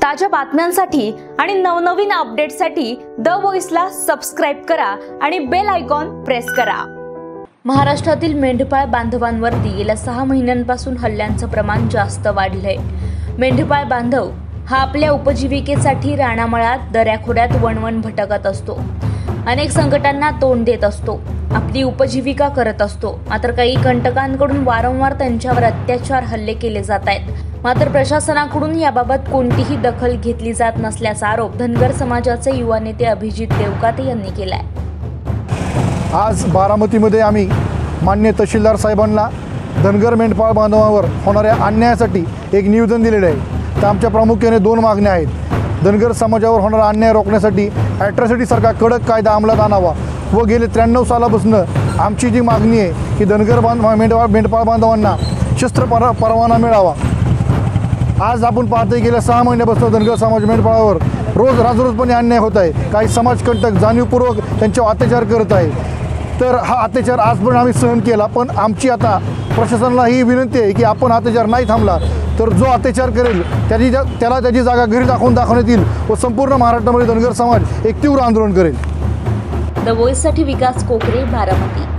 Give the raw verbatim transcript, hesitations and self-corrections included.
ताज्या बातम्यांसाठी आणि नवनवीन अपडेट्ससाठी द व्हॉइसला सबस्क्राइब करा आणि बेल आयकॉन प्रेस करा। महाराष्ट्रातील मेंढपाळ बांधवांवरती गेल्या सहा महिन्यांपासून हल्ल्यांचं प्रमाण जास्त वाढलंय। मेंढपाळ बांधव हा आपल्या उपजीविकेसाठी रानामळात दऱ्याखोऱ्यात वणवण भटकत असतो, अनेक संकटांना तोंड देत असतो, आपली उपजीविका करत असतो। मात्र काही कंटकांकडून वारंवार त्यांच्यावर अत्याचार हल्ले केले जात आहेत। मात्र प्रशासनाकडून याबाबत कोणतीही दखल घेतली जात नसल्याचा आरोप धनगर समाजाचे युवा नेते अभिजित देवकाते यांनी केलाय। आज बारामतीमध्ये आम्ही मान्य तहसीलदार साहेबांना धनगर मेंढपाळ बांधवांवर होणाऱ्या अन्यायासाठी एक निवेदन दिलेले आहे। तर आमच्या प्रामुख्याने दोन मागण्या आहेत। धनगर समाजावर होणारा अन्याय रोखण्यासाठी ॲट्रॉसिटीसारखा कडक कायदा अंमलात आणावा व गेले त्र्याण्णव सालापासून आमची जी मागणी आहे की धनगर बांध मेंढपाळ मेंढपाळ बांधवांना शस्त्र पर परवाना मिळावा। आज आपण पाहतोय गेल्या सहा महिन्यापासून धनगर समाज मेंढपाळावर रोज राजरोजपणे अन्याय होत आहे। काही समाजकंटक जाणीवपूर्वक त्यांच्यावर अत्याचार करत आहे। तर हा अत्याचार आज पण आम्ही सहन केला, पण आमची आता प्रशासनाला ही विनंती आहे की आपण अत्याचार नाही थांबला तर जो अत्याचार करेल त्याची त्याला त्याची जागा घरी दाखवून दाखवण्यात येईल व संपूर्ण महाराष्ट्रामध्ये धनगर समाज एक तीव्र आंदोलन करेल। द व्हॉइससाठी विकास कोकरे, बारामती।